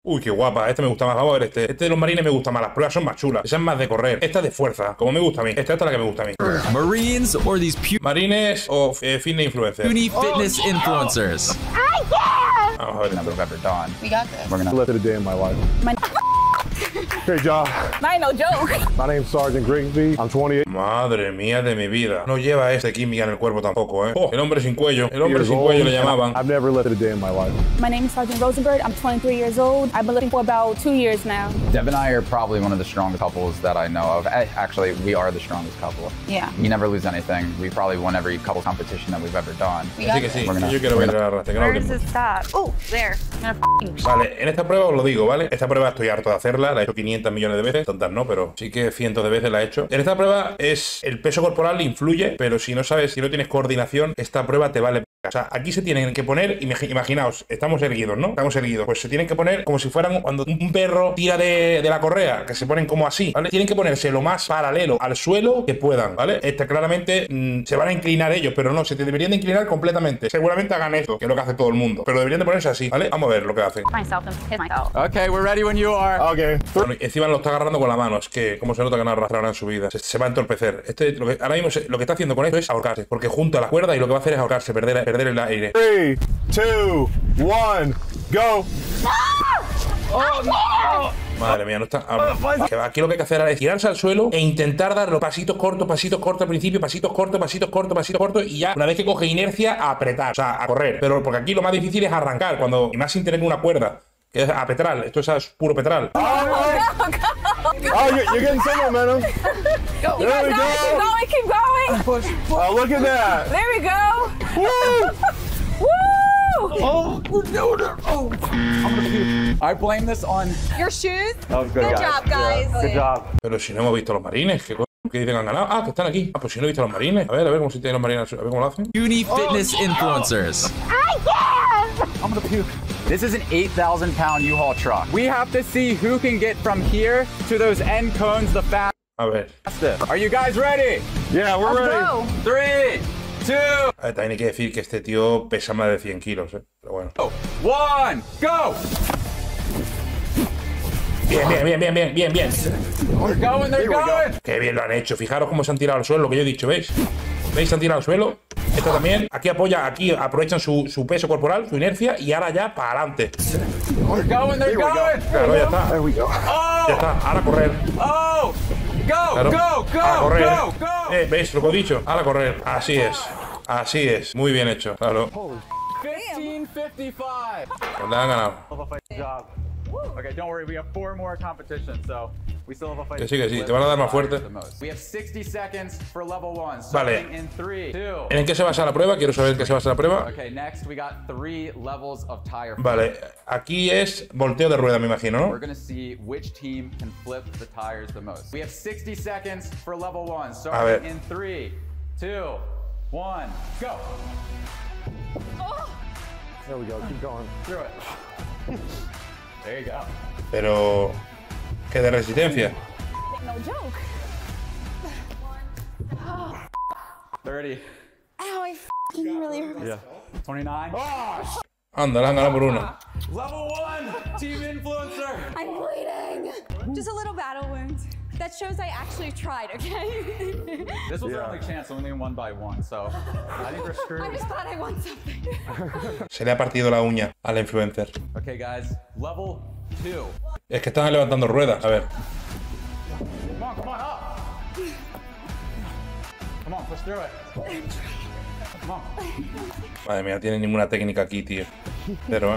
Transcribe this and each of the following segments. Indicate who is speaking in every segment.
Speaker 1: Uy, qué guapa. Este me gusta más. Vamos a ver este. Este de los marines me gusta más. Las pruebas son más chulas. Esa es más de correr. Esta es de fuerza, como me gusta a mí. Esta es la que me gusta a mí.
Speaker 2: Marines or these
Speaker 1: Marines o fitness influencers.
Speaker 2: puny fitness influencers.
Speaker 1: Vamos a ver esto.
Speaker 3: We got this.
Speaker 4: We're gonna live it a day in my life. Great job.
Speaker 3: That ain't no joke.
Speaker 4: My name's Sergeant Grigsby. I'm 28
Speaker 1: Madre mía de mi vida. No lleva este química en el cuerpo tampoco, ¿eh? Oh, el hombre sin cuello. El hombre
Speaker 4: years
Speaker 1: sin
Speaker 4: old.
Speaker 1: cuello le llamaban.
Speaker 4: I've never lived a day in my life.
Speaker 5: My name is Sergeant Rosenberg. I'm 23 years old. I've been living for about 2 years now.
Speaker 6: Deb and I are probably one of the strongest couples that I know of. Actually, we are the strongest couple.
Speaker 3: Yeah.
Speaker 6: We never lose anything. We probably won every couple competition that we've ever done.
Speaker 3: We
Speaker 1: Así
Speaker 3: got
Speaker 1: que sí.
Speaker 3: this.
Speaker 1: Yo quiero ver la raza. Que no
Speaker 3: Where does
Speaker 1: hablemos.
Speaker 3: it stop? Oh, there. I'm gonna
Speaker 1: Vale, en esta prueba os lo digo, ¿vale? Esta prueba estoy harto de hacerla, la he hecho 500 millones de veces, tontas no, pero sí que cientos de veces la he hecho. En esta prueba el peso corporal influye, pero si no sabes, si no tienes coordinación, esta prueba te vale. O sea, aquí se tienen que poner, imaginaos, estamos erguidos, ¿no? Estamos erguidos. Pues se tienen que poner como si fueran cuando un perro tira de la correa, que se ponen como así, ¿vale? Tienen que ponerse lo más paralelo al suelo que puedan, ¿vale? Claramente se van a inclinar ellos, pero no, se te deberían de inclinar completamente. Seguramente hagan esto, que es lo que hace todo el mundo, pero deberían de ponerse así, ¿vale? Vamos a ver lo que hacen.
Speaker 3: myself and hit myself.
Speaker 6: Okay, we're ready when you are.
Speaker 4: Okay.
Speaker 1: Bueno, y encima lo está agarrando con la mano. Es que, como se nota que no arrastrará en su vida. Se va a entorpecer. Ahora mismo lo que está haciendo con esto es ahorcarse. Porque junta la cuerda y lo que va a hacer es ahorcarse, perder el aire.
Speaker 4: 3, 2, 1, go.
Speaker 1: Madre mía, no está. Aquí lo que hay que hacer ahora es tirarse al suelo e intentar dar los pasitos cortos al principio, pasitos cortos, y ya, una vez que coge inercia, a apretar. O sea, a correr. Pero porque aquí lo más difícil es arrancar, y más sin tener una cuerda. Que es a petral. Esto es puro petral.
Speaker 4: Oh, you're getting some momentum.
Speaker 5: You
Speaker 4: There
Speaker 5: guys
Speaker 4: we
Speaker 5: got it.
Speaker 4: go.
Speaker 5: Keep going.
Speaker 4: Oh, look at that.
Speaker 5: There we go.
Speaker 4: Woo!
Speaker 5: Woo!
Speaker 6: Oh, we're doing it. Oh, I'm gonna puke. I blame this on.
Speaker 5: Your shoes?
Speaker 4: That was good,
Speaker 5: Good job, guys.
Speaker 4: Good job.
Speaker 1: Pero si no hemos visto a los marines, ¿qué coño? Que dicen que han ganado. Ah, que están aquí. Ah, pues si no he visto a los marines. A ver cómo se tienen los marines. A ver cómo lo hacen.
Speaker 2: Puny fitness influencers.
Speaker 6: I'm gonna puke. This is an 8,000-pound U-Haul truck. We have to see who can get from here to those end cones the fastest.
Speaker 1: A ver.
Speaker 6: Are you guys ready?
Speaker 4: Yeah, we're ready.
Speaker 5: Go.
Speaker 6: 3, 2,
Speaker 1: A ver, también hay que decir que este tío pesa más de 100 kilos, ¿eh? Pero bueno.
Speaker 6: 1, go!
Speaker 1: Bien.
Speaker 6: They're going, they're going!
Speaker 1: Qué bien lo han hecho. Fijaros cómo se han tirado al suelo, lo que yo he dicho, ¿veis? ¿Veis? Se han tirado al suelo. Esto también. Aquí aprovechan su peso corporal, su inercia, y ahora ya para adelante.
Speaker 6: They're going, they're going!
Speaker 1: Claro, ya está.
Speaker 4: There we go.
Speaker 6: Oh!
Speaker 1: Ya está. Ahora a correr.
Speaker 6: Oh! Go,
Speaker 1: Claro.
Speaker 6: go,
Speaker 1: A
Speaker 6: go,
Speaker 1: correr.
Speaker 6: go, go!
Speaker 1: ¿Veis lo que he dicho? Ahora a correr. Así es. Así es. Muy bien hecho. Claro.
Speaker 6: 15:55.
Speaker 1: Pues le han ganado.
Speaker 4: Good job.
Speaker 6: Okay, don't worry, we have 4 more competitions, so we still have a fight.
Speaker 1: Que sí, te van a dar más fuerte.
Speaker 6: We have 60 seconds for level 1.
Speaker 1: Vale.
Speaker 6: Starting in 3, 2.
Speaker 1: ¿En qué se basa la prueba? Quiero saber en qué se basa la prueba.
Speaker 6: Okay, next we got 3 levels of tire.
Speaker 1: Vale. Aquí es volteo de rueda, me imagino,
Speaker 6: We're
Speaker 1: ¿no?
Speaker 6: gonna see which team can flip the tires the most. We have 60 seconds for level 1.
Speaker 1: ver.
Speaker 6: Starting in 3, 2, 1, go.
Speaker 4: There we go. Keep going.
Speaker 6: Through it. There you go.
Speaker 1: Pero... ¿Qué de resistencia?
Speaker 5: No joke.
Speaker 6: 30,
Speaker 5: Ow, I f***ing really hurt.
Speaker 4: Yeah.
Speaker 6: 29.
Speaker 1: Anda, le han ganado por una.
Speaker 6: Level 1, team influencer.
Speaker 5: I'm bleeding.
Speaker 7: Just a little battle wound. That shows I actually tried, okay?
Speaker 6: This was our
Speaker 4: Yeah.
Speaker 6: only chance, only won by 1, so I think we're
Speaker 7: I'm
Speaker 6: screwed.
Speaker 7: just glad I won something.
Speaker 1: Se le ha partido la uña al influencer.
Speaker 6: Okay, guys, level 2.
Speaker 1: Es que están levantando ruedas. A ver.
Speaker 6: Come on, up. Come on, push through it. Come on.
Speaker 1: Madre mía, no tiene ninguna técnica aquí, tío. Cero, ¿eh?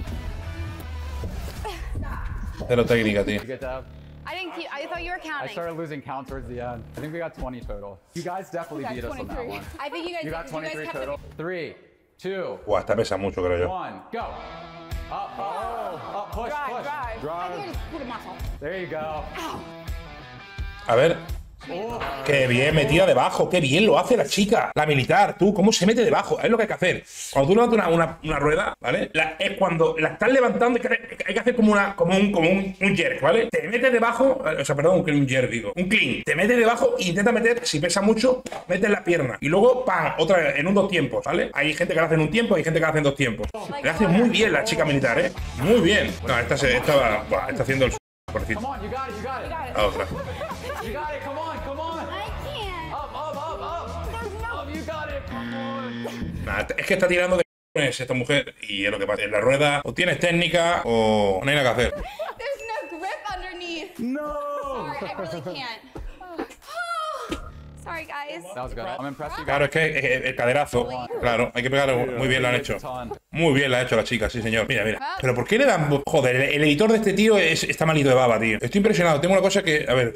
Speaker 1: Cero técnica, tío.
Speaker 6: You get that?
Speaker 7: I thought you were
Speaker 6: I
Speaker 7: counting.
Speaker 6: started losing count towards the end. I think we got 20 total. You guys definitely beat us on that
Speaker 7: 23.
Speaker 6: one.
Speaker 7: I think you guys
Speaker 6: You got
Speaker 7: did, 'cause
Speaker 6: 23
Speaker 7: kept
Speaker 6: total. 3, 2,
Speaker 1: Buah, esta pesa mucho, creo yo.
Speaker 6: 1, go. Up, up, push, push.
Speaker 7: I think I just pulled a muscle.
Speaker 6: There you go.
Speaker 1: A ver. Qué bien, metida debajo, qué bien lo hace la chica, la militar, tú, cómo se mete debajo, es lo que hay que hacer. Cuando tú levantas una rueda, ¿vale? Es cuando la estás levantando, hay que hacer como un jerk, ¿vale? Te metes debajo, o sea, perdón, un jerk, digo, un clean, te metes debajo e intenta meter, si pesa mucho, metes la pierna y luego, ¡pam!, otra vez, en un 2 tiempos, ¿vale? Hay gente que lo hace en un tiempo, hay gente que lo hace en 2 tiempos. Le hace muy bien la chica militar, ¿eh? Muy bien. No, esta está haciendo el por decir.
Speaker 6: Come on, you got it, you got it.
Speaker 1: La otra.
Speaker 6: You got it, come on, come on.
Speaker 7: I can't.
Speaker 6: Up.
Speaker 7: There's no.
Speaker 6: You got it, come on.
Speaker 1: Nah, es que está tirando de esta mujer y es lo que pasa. En la rueda o tienes técnica o no hay nada que hacer.
Speaker 7: There's no grip underneath.
Speaker 4: No!
Speaker 7: Sorry, I really can't. Sorry, guys.
Speaker 6: That was good. I'm impressed you
Speaker 1: Claro, es que el caderazo. Claro, hay que pegarlo. Muy bien lo han hecho. Muy bien lo ha hecho la chica, sí señor. Mira, mira. Pero ¿por qué le dan...? Joder, el editor de este tío está malito de baba, tío. Estoy impresionado. Tengo una cosa que... A ver.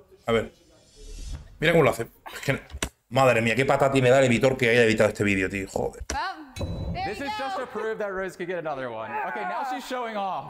Speaker 1: Mira cómo lo hace. Es que... Madre mía, qué patata me da el editor que haya editado este vídeo, tío. Joder.
Speaker 7: Well, there
Speaker 6: This
Speaker 7: you
Speaker 6: is just to
Speaker 7: go.
Speaker 6: prove that Rose could get another one. Okay, now she's showing off.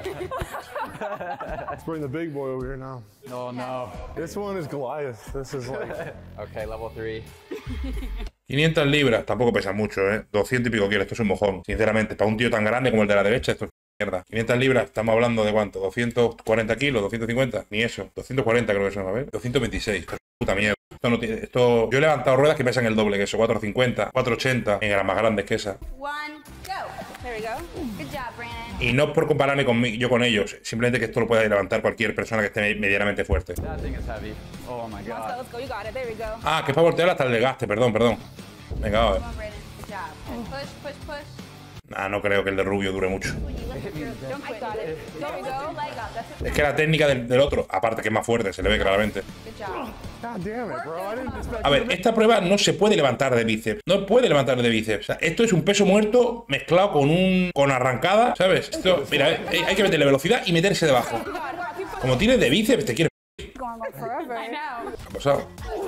Speaker 4: Let's bring the big boy over here now.
Speaker 6: Oh no.
Speaker 4: This one is Goliath. This is like...
Speaker 6: Okay, level 3.
Speaker 1: 500 libras. Tampoco pesa mucho, ¿eh? 200 y pico kilos. Esto es un mojón. Sinceramente, para un tío tan grande como el de la derecha, esto es mierda. 500 libras. Estamos hablando de ¿cuánto? 240 kilos, 250. Ni eso. 240 creo que son, a ver. 226. Esto es puta mierda. Esto, yo he levantado ruedas que pesan el doble que eso, 450, 480, en las más grandes que esa.
Speaker 7: One, go. There we go. Good job, Brandon.
Speaker 1: Y no por compararme yo con ellos, simplemente que esto lo puede levantar cualquier persona que esté medianamente fuerte.
Speaker 6: That thing is heavy. Oh my
Speaker 5: Let's go,
Speaker 6: god.
Speaker 5: let's go. You got it. There we go.
Speaker 1: Ah, que es para voltear hasta el desgaste, perdón. Venga, a ver.
Speaker 7: Come on, Brandon. Good job. Push.
Speaker 1: Nah, no creo que el de rubio dure mucho.
Speaker 7: When you lift your, don't
Speaker 5: I
Speaker 7: quit.
Speaker 5: got it. There we go. Leg up. That's it.
Speaker 1: Es que la técnica del otro, aparte que es más fuerte, se le ve claramente.
Speaker 7: Good job.
Speaker 4: God damn it, bro. I didn't expect
Speaker 1: A ver, esta prueba no se puede levantar de bíceps. No puede levantar de bíceps. O sea, esto es un peso muerto mezclado con arrancada, ¿sabes? Esto, mira, hay que meterle velocidad y meterse debajo. Como tienes de bíceps, te quieres...
Speaker 5: Going like forever.
Speaker 7: I know.
Speaker 1: ¿Qué ha pasado?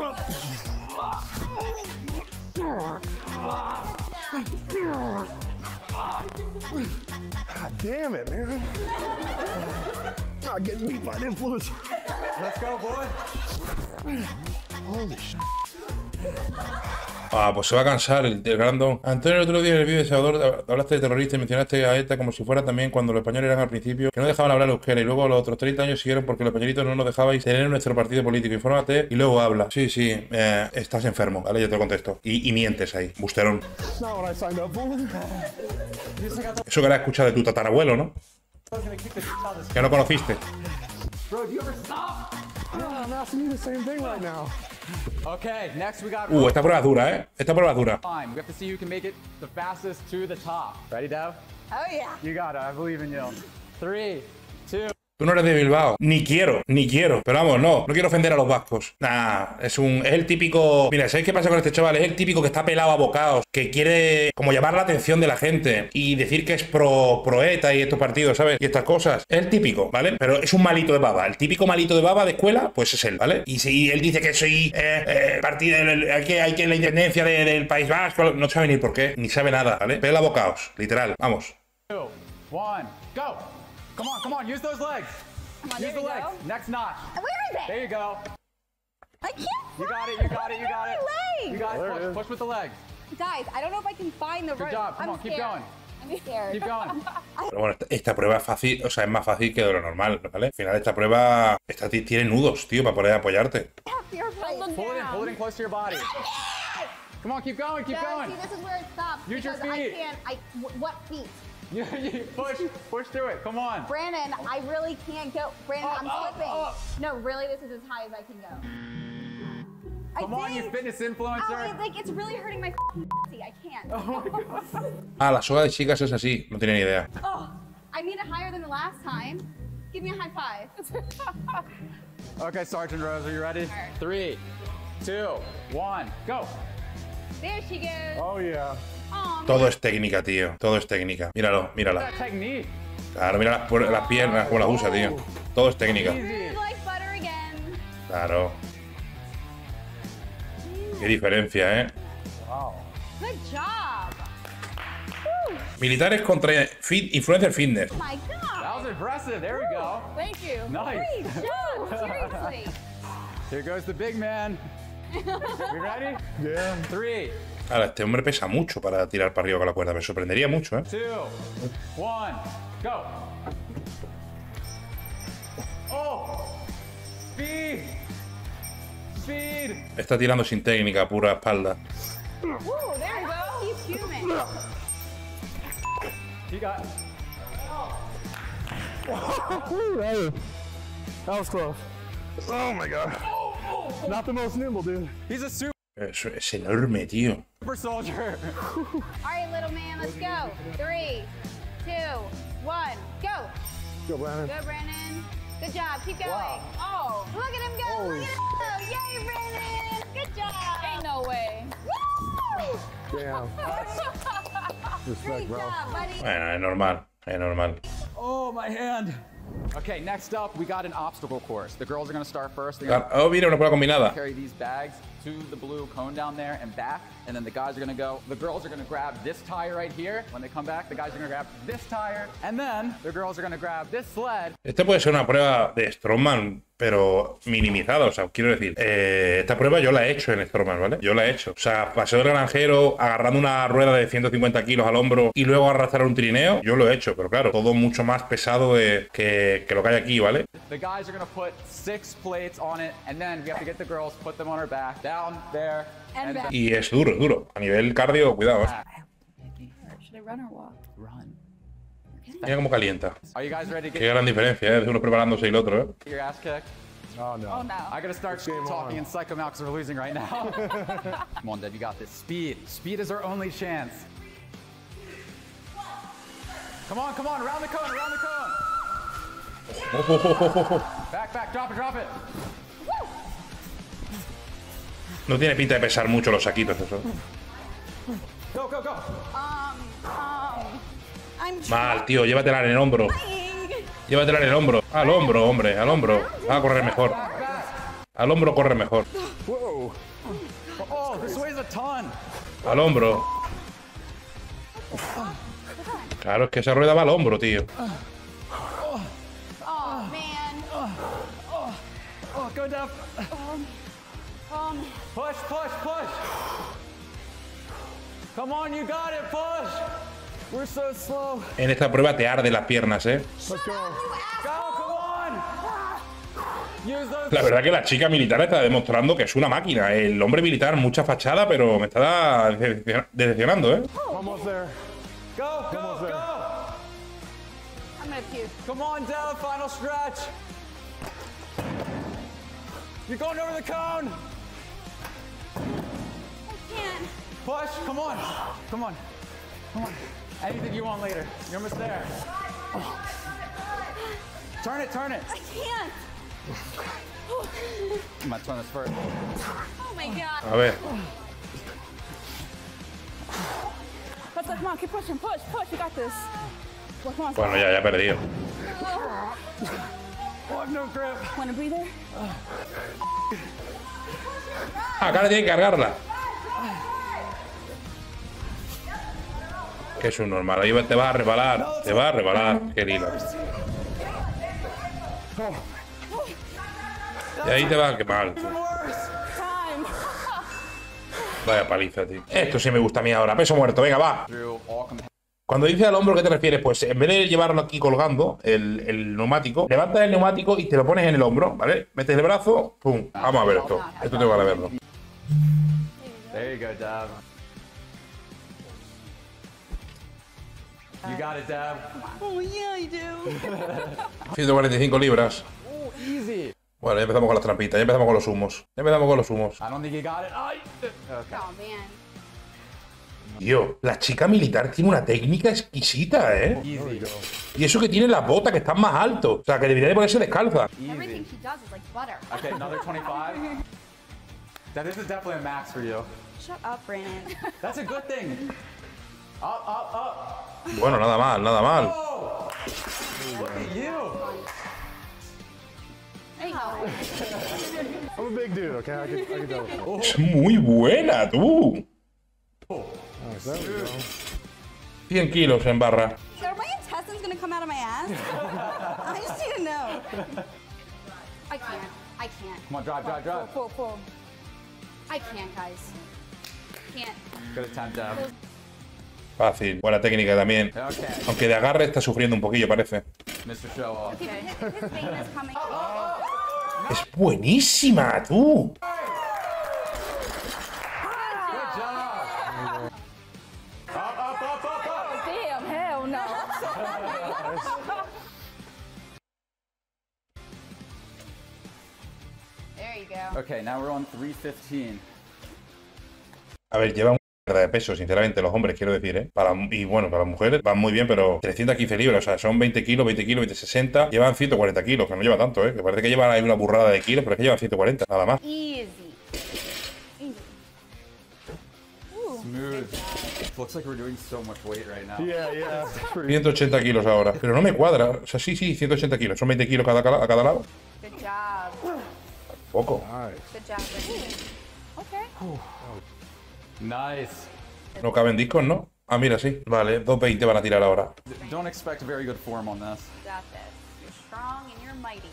Speaker 4: God damn it, man. Not getting beat by the influence.
Speaker 6: Let's go, boy.
Speaker 4: Holy shit.
Speaker 1: Ah, pues se va a cansar el grandón. Antonio, el otro día en el vídeo de Salvador hablaste de terroristas y mencionaste a ETA como si fuera también cuando los españoles eran al principio, que no dejaban hablar euskera y luego los otros 30 años siguieron porque los españolitos no nos dejabais tener nuestro partido político. Infórmate y luego habla. Sí, estás enfermo, ¿vale? Yo te lo contesto. Y mientes ahí, busterón.
Speaker 4: That's not what I signed up for.
Speaker 1: Eso que era escuchado de tu tatarabuelo, ¿no? Que no conociste.
Speaker 6: Bro, do you ever stop?
Speaker 4: Yeah, I'm asking you the same thing right now.
Speaker 6: Okay, next we got
Speaker 1: Esta prueba es dura, ¿eh? Esta prueba es dura.
Speaker 6: time. We have to see who can make it the fastest to the top. Ready, Dev?
Speaker 7: Oh, yeah.
Speaker 6: You got it. I believe in you. 3, 2.
Speaker 1: Tú no eres de Bilbao. Ni quiero. Pero vamos, no quiero ofender a los vascos. Nah, es el típico... Mira, ¿sabéis qué pasa con este chaval? Es el típico que está pelado a bocados, que quiere como llamar la atención de la gente y decir que es pro ETA y estos partidos, ¿sabes? Y estas cosas. Es el típico, ¿vale? Pero es un malito de baba. El típico malito de baba de escuela, pues es él, ¿vale? Y si él dice que soy partido... Hay que la independencia del País Vasco, no sabe ni por qué, ni sabe nada, ¿vale? Pela a bocados, literal. Vamos.
Speaker 6: 2, 1, go! Come on, use those legs.
Speaker 5: Come on,
Speaker 6: Use
Speaker 5: there
Speaker 6: the
Speaker 5: we
Speaker 6: legs.
Speaker 5: go.
Speaker 6: Next notch.
Speaker 7: Where is it?
Speaker 6: There you go.
Speaker 7: I can't
Speaker 6: You got it,
Speaker 7: find
Speaker 6: you got it, you got it.
Speaker 7: my
Speaker 6: You
Speaker 7: leg.
Speaker 6: got it. Push with the legs.
Speaker 7: Guys, I don't know if I can find the
Speaker 6: Good
Speaker 7: right.
Speaker 6: job. Come
Speaker 7: I'm
Speaker 6: on, keep
Speaker 7: scared.
Speaker 6: going.
Speaker 7: I'm scared.
Speaker 6: Keep going.
Speaker 1: Pero bueno, esta prueba es fácil, o sea, es más fácil que de lo normal, ¿vale? Al final esta prueba tiene nudos, tío, para poder apoyarte.
Speaker 6: Pull it in close to your body. Come on, keep going, keep going.
Speaker 7: See, this is where it stops.
Speaker 6: Use your
Speaker 7: because
Speaker 6: feet.
Speaker 7: What feet?
Speaker 6: You push through it. Come on.
Speaker 7: Brandon, I really can't go. Brandon, I'm slipping.
Speaker 6: up.
Speaker 7: No, really, this is as high as I can go.
Speaker 6: Come on, you fitness influencer.
Speaker 7: It's really hurting my I can't.
Speaker 1: Ah, la soga de chicas es así, no tenía ni idea.
Speaker 7: Oh, I made it higher than the last time. Give me a high five.
Speaker 6: Okay, Sergeant Rose, are you ready? 3, 2, 1, go.
Speaker 7: There she goes.
Speaker 4: Oh, yeah.
Speaker 7: Oh,
Speaker 1: Todo es técnica, tío, todo es técnica. Mírala.
Speaker 6: That technique.
Speaker 1: Claro, mira las piernas, cómo las usa, tío. Todo es técnica.
Speaker 7: smooth like butter again.
Speaker 1: Claro. Qué diferencia, ¿eh?
Speaker 7: Good job.
Speaker 1: Militares contra influencer fitness.
Speaker 7: Oh my God.
Speaker 6: That was impressive. There we go.
Speaker 5: Thank you.
Speaker 6: Nice.
Speaker 7: Great job. Seriously.
Speaker 6: Here goes the big man. You ready?
Speaker 4: Yeah.
Speaker 6: 3,
Speaker 1: Ahora, este hombre pesa mucho para tirar para arriba con la cuerda. Me sorprendería mucho, ¿eh?
Speaker 6: 2, 1, go. Oh, speed. Speed.
Speaker 1: Está tirando sin técnica, pura espalda.
Speaker 3: Ooh, there you go. He's human.
Speaker 6: You got.
Speaker 4: That was close. Oh my god. Not the most nimble, dude.
Speaker 6: He's a super
Speaker 1: Eso es enorme, tío.
Speaker 6: soldier.
Speaker 3: All right, little man, let's go. 3, 2, 1, go.
Speaker 4: Go, Brandon.
Speaker 3: Go, Brandon. Good job. Keep going.
Speaker 6: Wow.
Speaker 3: Oh, look at him go. Look at him go. Yay, Brandon. Good job.
Speaker 5: Ain't no way.
Speaker 3: Woo!
Speaker 4: Damn. Respect,
Speaker 3: Great
Speaker 4: bro.
Speaker 3: job, buddy.
Speaker 1: Bueno, es normal, es normal.
Speaker 6: Oh, my hand. Okay, next up, we got an obstacle course. The girls are gonna start first. They're gonna
Speaker 1: Oh, mira, una prueba combinada.
Speaker 6: carry these bags to the blue cone down there and back, and then the guys are gonna go. The girls are gonna grab this tire right here. When they come back, the guys are gonna grab this tire, and then the girls are gonna grab this sled.
Speaker 1: Este puede ser una prueba de Strongman, pero minimizada. O sea, quiero decir, esta prueba yo la he hecho en Strongman, ¿vale? Yo la he hecho. O sea, paseo del granjero agarrando una rueda de 150 kilos al hombro y luego arrastrar un trineo, yo lo he hecho. Pero claro, todo mucho más pesado que lo que hay aquí, ¿vale?
Speaker 6: The guys are gonna put 6 plates on it, and then we have to get the girls, put them on our back, down there,
Speaker 3: And back.
Speaker 1: Y es duro, duro. A nivel cardio, cuidado, ¿eh?
Speaker 6: back.
Speaker 5: Should I run or walk?
Speaker 6: Run.
Speaker 1: Mira cómo calienta.
Speaker 6: Are you guys ready to
Speaker 1: Qué
Speaker 6: get
Speaker 1: gran diferencia, ¿eh? De uno preparándose y el otro, ¿eh?
Speaker 6: your ass kicked?
Speaker 4: Oh no.
Speaker 5: Oh no.
Speaker 6: I gotta start
Speaker 4: Game
Speaker 6: talking
Speaker 4: on.
Speaker 6: and psych them out because we're losing right now. Come on, Deb, you got this. Speed. Speed is our only chance. Come on, around the cone, around the cone. Back, drop it.
Speaker 1: No tiene pinta de pesar mucho los saquitos, eso.
Speaker 6: Go.
Speaker 3: I'm
Speaker 1: Mal, tío, llévatela en el hombro.
Speaker 3: trying.
Speaker 1: Llévatela en el hombro. Al hombro, hombre, al hombro. Va a correr mejor. Al hombro corre mejor.
Speaker 6: Whoa. Oh, this weighs a ton.
Speaker 1: Al hombro. Claro, es que esa rueda va al hombro, tío.
Speaker 3: Oh, man.
Speaker 6: Oh, go down. Push. Come on, you got it, push. We're so slow.
Speaker 1: En esta prueba te arde las piernas, ¿eh?
Speaker 4: Let's go.
Speaker 6: Go, come on. Use those.
Speaker 1: La verdad que la chica militar está demostrando que es una máquina. El hombre militar, mucha fachada, pero me está decepcionando, ¿eh?
Speaker 4: Almost there.
Speaker 6: Go.
Speaker 3: I'm gonna puke.
Speaker 6: Come on, Deb, final stretch. You're going over the cone.
Speaker 3: Can't.
Speaker 6: Push, come on. Anything you want later. You're almost there. Turn it.
Speaker 3: I can't.
Speaker 6: I'm gonna turn this first.
Speaker 3: Oh my god.
Speaker 1: A ver.
Speaker 5: Come on, keep pushing. Push. You got this. Well, come on.
Speaker 1: Bueno, ya he perdido.
Speaker 6: Oh, I have no grip.
Speaker 5: Want a breather?
Speaker 1: Acá le tiene que cargarla. Que es un normal. Ahí te va a rebalar. Te va a rebalar. Qué lila. Y ahí te va a quemar.
Speaker 5: Time.
Speaker 1: Vaya paliza, tío. Esto sí me gusta a mí ahora. Peso muerto. Venga, va.
Speaker 6: Through all
Speaker 1: Cuando dices al hombro, ¿qué te refieres? Pues en vez de llevarlo aquí colgando, el neumático, levantas el neumático y te lo pones en el hombro, ¿vale? Metes el brazo, pum. Vamos a ver esto. Esto tengo que verlo.
Speaker 6: There you go, Deb. You got it, Deb.
Speaker 3: Oh yeah, I do.
Speaker 1: 145 libras.
Speaker 6: Oh, easy.
Speaker 1: Bueno, ya empezamos con las trampitas, ya empezamos con los humos.
Speaker 6: I don't think you got it. Ay. Okay.
Speaker 3: Oh man.
Speaker 1: Tío, la chica militar tiene una técnica exquisita, ¿eh?
Speaker 6: Easy.
Speaker 1: Y eso que tiene la bota que está más alto. O sea, que debería de ponerse descalza.
Speaker 3: Everything
Speaker 6: Easy.
Speaker 3: she does is like butter.
Speaker 6: Okay, another 25. That this is definitely a max for you.
Speaker 3: Shut up, Brandon.
Speaker 6: That's a good thing. Up.
Speaker 1: Bueno, nada mal, nada mal.
Speaker 6: Oh! Look at you.
Speaker 3: Hey, no.
Speaker 4: I'm a big dude, okay? I can deal with that.
Speaker 1: Es muy buena, tú.
Speaker 4: Alright, there we go.
Speaker 1: 100 kilos en barra.
Speaker 7: So are my intestines gonna come out of my ass? I just need to know.
Speaker 3: I can't. I I can't.
Speaker 6: Come on, drive, drive, drive.
Speaker 5: Pull.
Speaker 3: I can't, guys. Can't.
Speaker 6: Good attempt, Deb.
Speaker 1: Fácil. Buena técnica también.
Speaker 6: Okay,
Speaker 1: Aunque de agarre está sufriendo un poquillo, parece.
Speaker 6: Mr. Show Off.
Speaker 3: Okay, his vein is coming.
Speaker 1: Es buenísima, tú.
Speaker 6: Good job. Up.
Speaker 5: Damn, hell no.
Speaker 3: There you go.
Speaker 6: Okay, now we're on 315.
Speaker 1: A ver, lleva un mierda de peso, sinceramente, los hombres, quiero decir, ¿eh? Y bueno, para las mujeres van muy bien, pero 315 libras, o sea, son 20 kilos, 60. Llevan 140 kilos, que no lleva tanto, ¿eh? Que parece que llevan ahí una burrada de kilos, pero es que llevan 140, nada más.
Speaker 3: Easy.
Speaker 6: Smooth. Looks like we're doing so much weight right now.
Speaker 4: Yeah.
Speaker 1: 180 kilos ahora. Pero no me cuadra. O sea, sí, 180 kilos. Son 20 kilos a cada lado.
Speaker 3: Good job.
Speaker 1: Poco.
Speaker 3: Good job, Ricky.
Speaker 5: Okay.
Speaker 6: Nice.
Speaker 1: No caben discos, ¿no? Ah, mira, sí. Vale, 220 van a tirar ahora.
Speaker 6: Don't expect very good form on this.
Speaker 3: Got this. You're strong and you're mighty.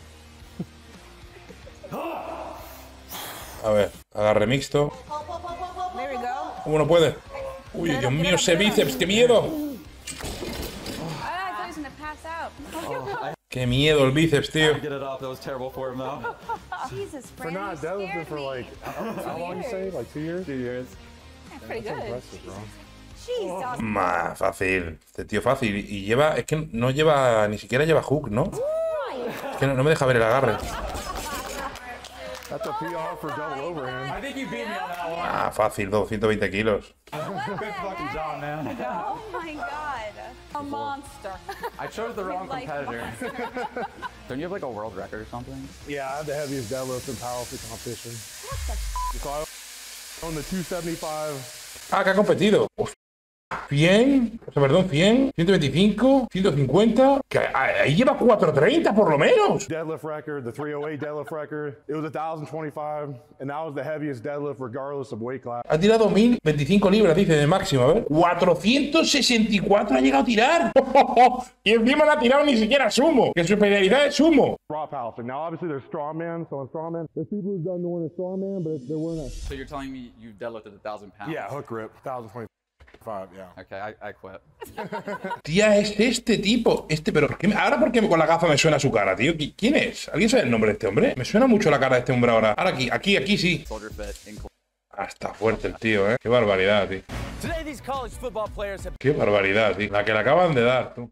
Speaker 1: A ver, agarre mixto.
Speaker 5: There we go.
Speaker 1: ¿Cómo no puede? Uy, Dios mío, ese bíceps, qué miedo.
Speaker 3: I thought he was gonna pass out.
Speaker 1: Qué miedo el bíceps, tío.
Speaker 6: Get it off. That was terrible form, though.
Speaker 3: Jesus,
Speaker 4: For
Speaker 3: Brandon,
Speaker 4: not
Speaker 3: you
Speaker 4: deadlifting
Speaker 3: scared
Speaker 4: for
Speaker 3: me.
Speaker 4: like how long you say? Like 2 years?
Speaker 6: 2 years.
Speaker 5: That's pretty good.
Speaker 4: Impressive, bro.
Speaker 3: Jesus.
Speaker 1: Más fácil. Este tío fácil. Y lleva, es que no lleva, ni siquiera lleva hook, ¿no? Es que no me deja ver el agarre.
Speaker 4: That's a PR for double overhand.
Speaker 6: I think you beat me on that one.
Speaker 1: Ah, fácil, 220 kilos.
Speaker 6: Good fucking job, man.
Speaker 3: Oh my God.
Speaker 5: A monster.
Speaker 6: I chose the wrong
Speaker 3: Like
Speaker 6: competitor. Don't you have like a world record or something?
Speaker 4: Yeah, I have the heaviest deadlift in powerlifting competition. So I own the 275.
Speaker 1: Ah, que ha competido. Hostia. 100, o sea, perdón, 100, 125, 150. Que ahí lleva 430 por lo menos.
Speaker 4: Deadlift record, the 308 deadlift record. It was 1,025, and that was the heaviest deadlift regardless of weight class.
Speaker 1: Ha tirado 1025 libras, dice, de máximo. A ver. 464 ha llegado a tirar. Y encima no ha tirado ni siquiera sumo. Que su especialidad es sumo.
Speaker 4: Raw powerlifting. Now, obviously, there's strongman. So in strongman, there's people who've done doing a strongman, but they're wearing a
Speaker 6: So you're telling me you deadlifted 1,000 pounds?
Speaker 4: hook grip, 1,025. Yeah.
Speaker 6: Okay, I quit.
Speaker 1: Tía, es este tipo. Pero ahora ¿por qué con la gafa me suena su cara, tío? ¿Quién es? ¿Alguien sabe el nombre de este hombre? Me suena mucho la cara de este hombre ahora. Ahora aquí sí.
Speaker 6: Soldier Fit in
Speaker 1: Ah, está fuerte el tío, ¿eh? Qué barbaridad, tío. Qué barbaridad, tío. La que le acaban de dar, tú.